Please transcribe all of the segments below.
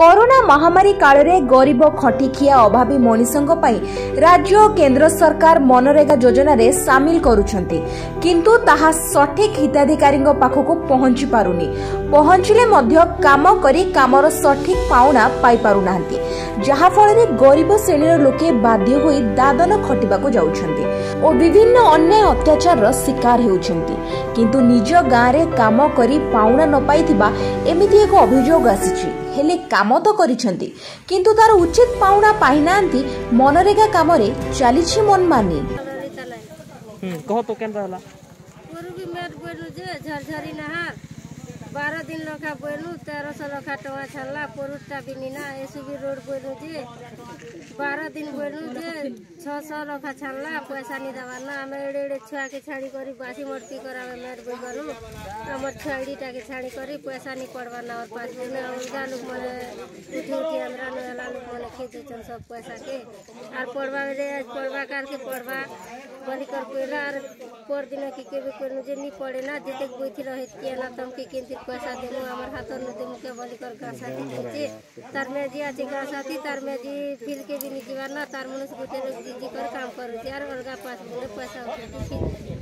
Corona महामारी काल रे गरीब खटिखिया अभावी मनीषों राज्य और केंद्र सरकार मनरेगा योजना रे सामिल करुछंती, किंतु ताहा सठिक हिताधिकारी पाखक पहुंची पारुनी। पहुंचले मध्य काम करी कामर सठिक पाउना पाई पारुनांती, जहा फल रे गरीब श्रेणीर लोके बाध्य होई दादन खटिबाको जाउछंती और विभिन्न अन्य अत्याचार शिकार हेउछंती, किंतु निज गाँव रे काम करी पाउना न पाइथिबा एमिति एक अभियोग आसीछि। हेले काम तो करिसेंती किंतु तार उचित पाउना पाइनांती। मनरेगा काम रे चलीछि मनमानी। कहो तो केन रहला पूर्वी मेट बोलु जे झरझरी नहार 12 दिन लखा बोलु 1300 लखा टवा छल्ला पुरुटा बिनिना एसबी रोड बोलु जे 12 दिन बोलु जे 600 लखा छल्ला पैसा नि दवाना। हमें एडे छुआ के छाड़ी करी बासी मर्ती करावे मेट बोलु हमर छाड़ी टा के छाड़ी करी पैसा नि पड़वाना और पास में उनका लोग मने उठी हमरा नला लोग मने खेती चन सब पैसा के और पड़वा रे पड़वा कार के पड़वा बलि कर पेला और पर दिन की के कोन जे नि पड़े ना जते बोइथि रहे के ना तम के केंति पैसा देमु हमर हाथ न देमु के बलि कर गासाती जे तार में जी अछि गासाती तार में जी फिल के भी नि जीवाना तार मनुष्य गोटे जी कर काम करू यार अलगा पास में पैसा उठे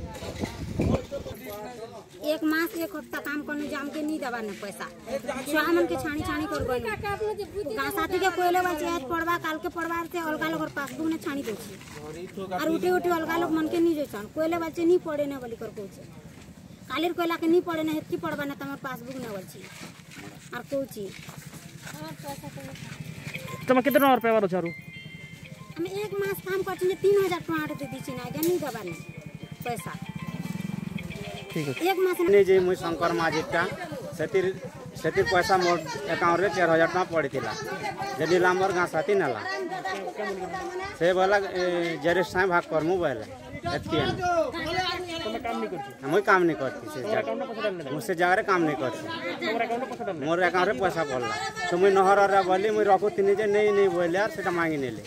एक मास एक हफ्ता काम करने जाम के नहीं दबा न पैसा छुआ मन के छाणी छाणी कर गनी गासाती के कोइले बाचे आज पड़वा काल के पड़वा से अलगा लोग पासबुक ने छाणी देछि और उठे उठे अलगा लोग मन के नहीं जोछन कोइले बाचे नहीं पड़े न बलि कर कहछि कालीर कोइला के नहीं पड़े न हेतकी पड़वा न तमर पासबुक न बलछि और कहछि तुम कितना रुपया वारो छारू हम एक मास काम करछि 3000 टका दे दिछि ना गनी दबा न पैसा ठीक है। एक मास ने जे मुई शंकर माजिटा सेतिर पैसा मोर अकाउंट रे 4000 टका पड़ितिला जदी लामर गासाती नाला से वाला जरे साइ भाग करमु बोले एतकी तुम काम नहीं करछि हम काम नहीं करती से जगह मुझसे जगह रे काम नहीं करती मोर अकाउंट रे पैसा पड़ला तो मुई नहर रे बोली मुई रखु तिनी जे नहीं बोले यार सेटा मांगी नेले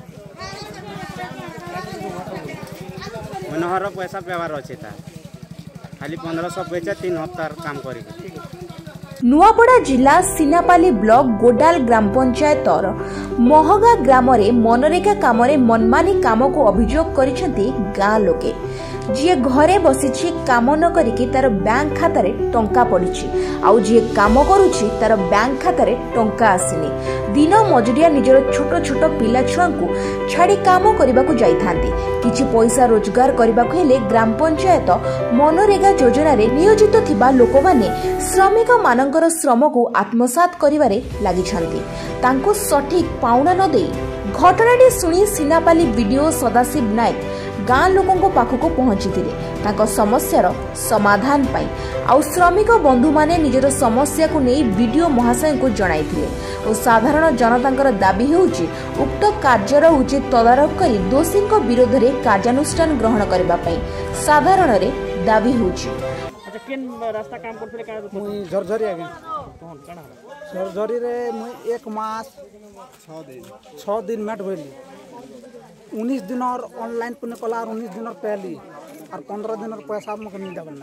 मुई नहर रो पैसा पेवार अछि ता खाली 1500 बेचा 3 हफ्ता काम करी। नुआपड़ा जिला सिनापाली ब्लॉक गोडाल ग्राम पंचायत महगा ग्राम रे मनरेगा काम रे मनमानी काम को अभियोग करिसेंती गाँ लोके। जी घरे बसी काम न करिकी तार बैंक खाता रे टंका पड़िछि आउ जी काम करूछि तार बैंक खाता रे टंका आसिनी। दिन मजुरिया निजर छोट छोट पिला छुआ को छाड़ी काम करबा को जाई थांती। किछि पैसा रोजगार करबा को हेले ग्राम पंचायत मनरेगा योजना रे नियोजित थिबा लोक माने श्रमिक मानकर श्रम को आत्मसात करिवारे लागि छांती। तांको सठिक पाउना न देई घटनाटी सुनी सिनापाली वीडियो सदाशिव नायक गाँ लोकों पाखक पहुंची समस्यार समाधान पाई आउ श्रमिक बंधु माने निजर समस्या को नहीं वीडियो महाशय को जणाइथिले और साधारण जनतांकर दाबी हेउची उक्त कार्यर उचित तदारख करी दोषी विरोध में कार्यानुष्ठान ग्रहण करबा पई साधारण रे दाबी हेउची। अच्छा केन रास्ता काम करथले का मुई झरझरी आगे कोन काना झरझरी रे मुई 1 मास 6 दिन मेट होइली 19 दिन और ऑनलाइन पुण्य कला और 19 दिन और पहली और 15 दिन और पैसा मुझे नहीं दबल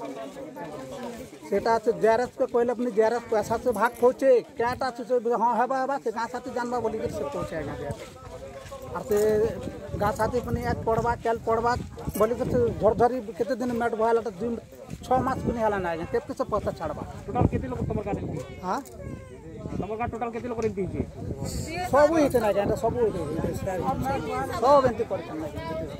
सेटा से जेआरएस पे कोइले अपनी जेआरएस पैसा से भाग पहुंचे क्याटा से हां हेबा से गाँ साथी जानबा बोली के से पहुंचेगा और से गाँ साथी अपनी आज पड़वा कल पड़वा बोली के झरझरी केते दिन मेट भइला त 6 मास पुनी हला ना केते से पैसा छाड़बा टोटल केते लोग तमर का देती हां तमर का टोटल केते लोग रेंती छी सब हिते ना जाने सब एंती करछन ना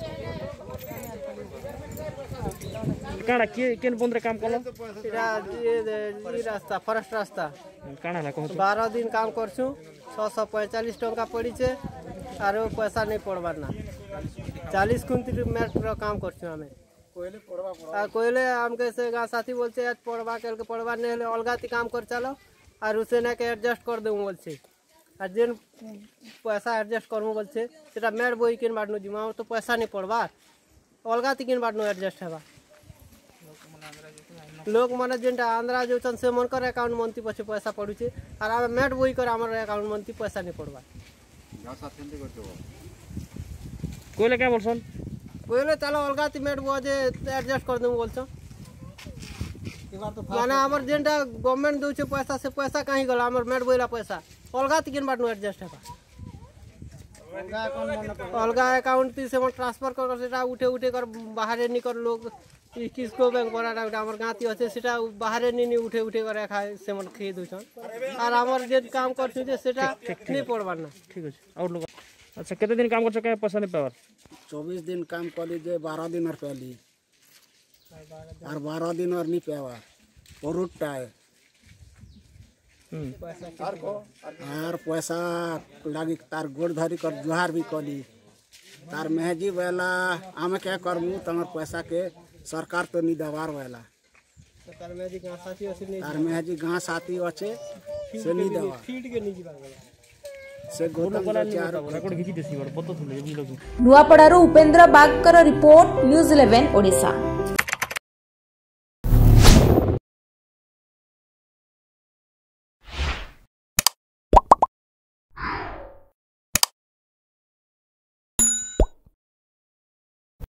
काना केन बंदरे काम करलो इरा ये रास्ता फॉरेस्ट रास्ता काना ला कहू 12 दिन काम करछु 645 टका पड़ी छे आरो पैसा नहीं पड़बार ना 40 क्विंटल मेट रो काम करछु हमें कोइले हम कैसे गा साथी बोलछे आज पड़वा कल के पड़वा ने अलगाती काम कर चलो और उसे ना के एडजस्ट कर देऊ बोलछे आ जेन पैसा एडजस्ट करमु बोलछे सेटा मेट बोई किन बाडनु जिमा तो पैसा नहीं पड़बार अलगाती किन बाडनु एडजस्ट हेबा लोग माने जेंटा आंध्रा जो चन से मन कर अकाउंट मंती पछे पैसा पडुचे और हम मेट बोई कर हमर अकाउंट मंती पैसा नहीं पड़बा गाँ साथी नहीं करतो कोइले क्या बोलसन कोइले चलो अलगाती मेट बो जे एडजस्ट कर देमु बोलछो माने हमर जेंटा गवर्नमेंट दउछे पैसा से पैसा कहीं गला हमर मेट बोइला पैसा अलगा तिकिन बाट नु एडजस्ट हेबा अलगा अकाउंट से ट्रांसफर कर सेटा उठे कर बाहर निकर लोग किसको बैंक पड़ा हमर गाँती अच्छे सेटा बाहर नहीं उठे कर रखा से मन खेद और हमर जे काम करछु जे सेटा नहीं पड़बार ना। ठीक है और लोग अच्छा कितने दिन काम कर चुका है पैसा नहीं पावर 24 दिन काम करी जे 12 दिन और पहली और 12 दिन और नहीं पेवा पोरुटा है और पैसा लगी तार गोड़ धरी कर जुहार भी कली तार मेहजी वाला आम क्या करमु तमर पैसा के सरकार तो नहीं दवार वाला तार मेहजी गाँ साथी अच्छे से नहीं दवा से नुआपड़ारू उपेंद्र बागकर रिपोर्ट न्यूज 11 ओडिशा।